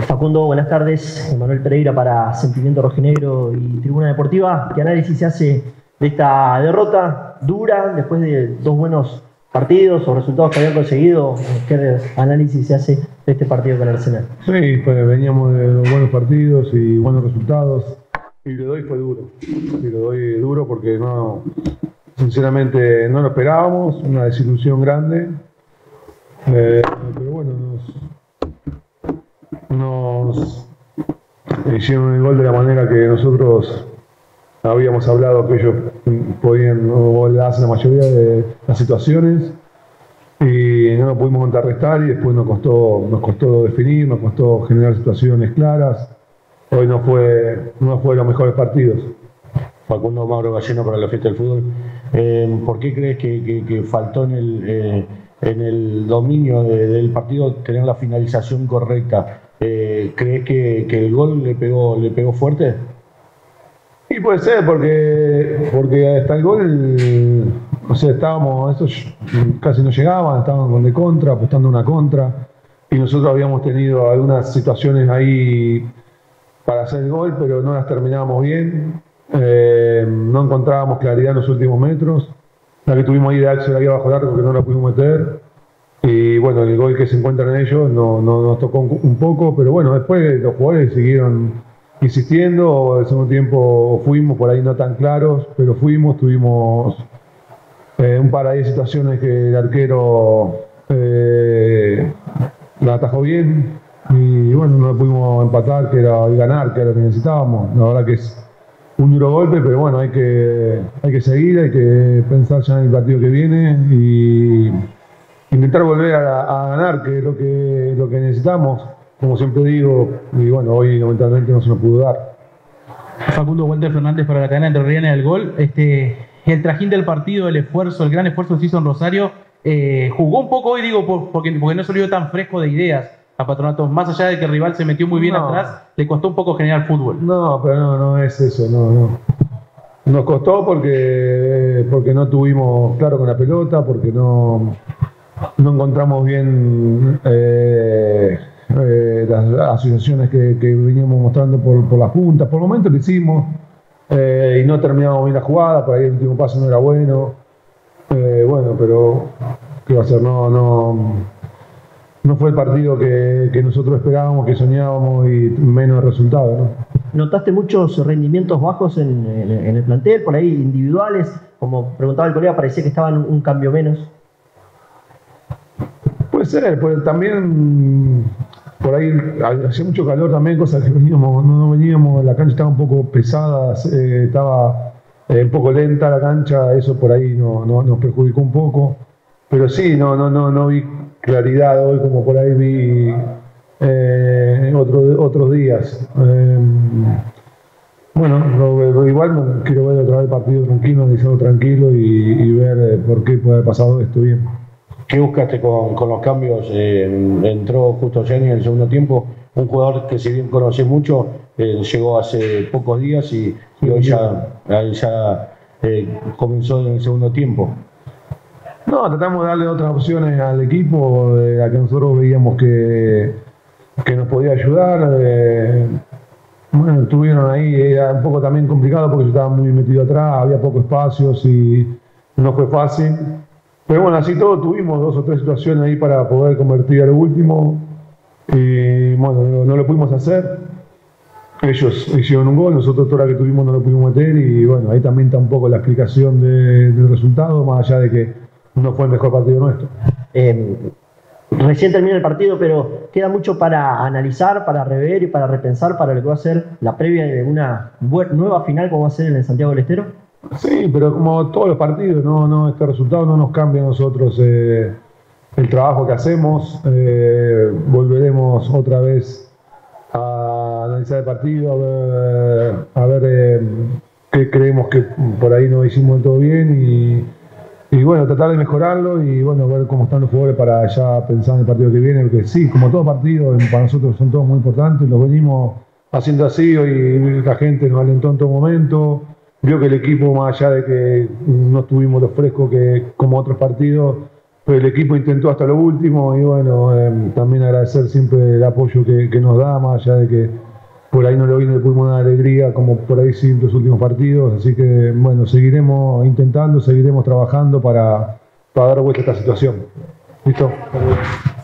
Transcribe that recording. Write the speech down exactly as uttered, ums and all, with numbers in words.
Facundo, buenas tardes. Manuel Pereira para Sentimiento Rojinegro y Tribuna Deportiva. ¿Qué análisis se hace de esta derrota dura después de dos buenos partidos o resultados que habían conseguido? ¿Qué análisis se hace de este partido con Arsenal? Sí, pues veníamos de buenos partidos y buenos resultados. Y lo doy fue duro. Y lo doy duro porque no, sinceramente no lo esperábamos, una desilusión grande. Eh, pero bueno, nos, nos hicieron el gol de la manera que nosotros habíamos hablado que ellos podían golearse la mayoría de las situaciones y no lo pudimos contrarrestar y después nos costó, nos costó definir, nos costó generar situaciones claras. Hoy no fue, no fue los mejores partidos. Facundo, Mauro Galleno para la Fiesta del Fútbol. Eh, ¿Por qué crees que, que, que faltó en el, eh, en el dominio de, del partido tener la finalización correcta? Eh, ¿Crees que, que el gol le pegó, le pegó fuerte? Y puede ser, porque, porque hasta el gol, o sea, estábamos, esos casi no llegaban, estaban con de contra, apostando una contra, y nosotros habíamos tenido algunas situaciones ahí para hacer el gol, pero no las terminábamos bien. Eh, no encontrábamos claridad en los últimos metros. La que tuvimos ahí de Axel ahí abajo del arco que no la pudimos meter. Y bueno, el gol que se encuentran en ellos no, no, nos tocó un, un poco, pero bueno, después los jugadores siguieron insistiendo. El segundo tiempo fuimos por ahí no tan claros, pero fuimos, tuvimos eh, un par de situaciones que el arquero eh, la atajó bien. Y bueno, no pudimos empatar, que era y ganar, que era lo que necesitábamos. La verdad que es un duro golpe, pero bueno, hay que, hay que seguir, hay que pensar ya en el partido que viene y intentar volver a, a ganar, que es lo que, lo que necesitamos, como siempre digo, y bueno, hoy lamentablemente no se nos pudo dar. Facundo, Walter Fernández para la cadena entrerriana del Gol. Este, el trajín del partido, el esfuerzo, el gran esfuerzo que se hizo en Rosario, eh, jugó un poco hoy, digo, por, porque, porque no salió tan fresco de ideas a Patronato, más allá de que el rival se metió muy bien no. atrás, le costó un poco generar fútbol. No, pero no, no es eso, no, no. Nos costó porque, porque no tuvimos claro con la pelota, porque no, no encontramos bien eh, eh, las asociaciones que, que veníamos mostrando por, por las puntas. Por el momento lo hicimos eh, y no terminamos bien la jugada, por ahí el último paso no era bueno. Eh, bueno, pero ¿qué va a hacer? No, no. No fue el partido que, que nosotros esperábamos, que soñábamos y menos resultado, ¿no? ¿Notaste muchos rendimientos bajos en, en, en el plantel, por ahí individuales? Como preguntaba el colega, parecía que estaban un cambio menos. Puede ser, pues también por ahí hacía mucho calor también, cosas que veníamos, no, no veníamos, la cancha estaba un poco pesada, eh, estaba eh, un poco lenta la cancha, eso por ahí no, no, nos perjudicó un poco. Pero sí, no, no, no, no vi claridad hoy como por ahí vi eh, otro, otros días. Eh, bueno, lo, igual quiero ver otra vez el partido tranquilo, analizarlo tranquilo y, y ver eh, por qué puede haber pasado esto bien. ¿Qué buscaste con, con los cambios? Eh, entró justo Jenny en el segundo tiempo, un jugador que si bien conocí mucho, eh, llegó hace pocos días y, y hoy ya, ya eh, comenzó en el segundo tiempo. No, tratamos de darle otras opciones al equipo, de la que nosotros veíamos que, que nos podía ayudar. Eh, bueno, estuvieron ahí, era un poco también complicado porque yo estaba muy metido atrás, había pocos espacios y no fue fácil. Pero bueno, así todo tuvimos dos o tres situaciones ahí para poder convertir al último y bueno, no, no lo pudimos hacer. Ellos hicieron un gol, nosotros toda la que tuvimos no lo pudimos meter y bueno, ahí también está un poco la explicación de, del resultado, más allá de que no fue el mejor partido nuestro. Eh, recién termina el partido, pero queda mucho para analizar, para rever y para repensar para lo que va a ser la previa de una nueva final como va a ser en el Santiago del Estero. Sí, pero como todos los partidos, no, no, este resultado no nos cambia a nosotros eh, el trabajo que hacemos. Eh, volveremos otra vez a analizar el partido, a ver, a ver eh, qué creemos que por ahí no hicimos todo bien y Y bueno, tratar de mejorarlo y bueno, ver cómo están los jugadores para ya pensar en el partido que viene, porque sí, como todo partido, para nosotros son todos muy importantes, los venimos haciendo así, hoy la gente nos alentó en todo momento, vio que el equipo, más allá de que no tuvimos los frescos que como otros partidos, el equipo intentó hasta lo último y bueno, eh, también agradecer siempre el apoyo que, que nos da, más allá de que por ahí no le, no le pudimos dar alegría como por ahí sí en los últimos partidos, así que bueno, seguiremos intentando, seguiremos trabajando para, para dar vuelta a esta situación. ¿Listo?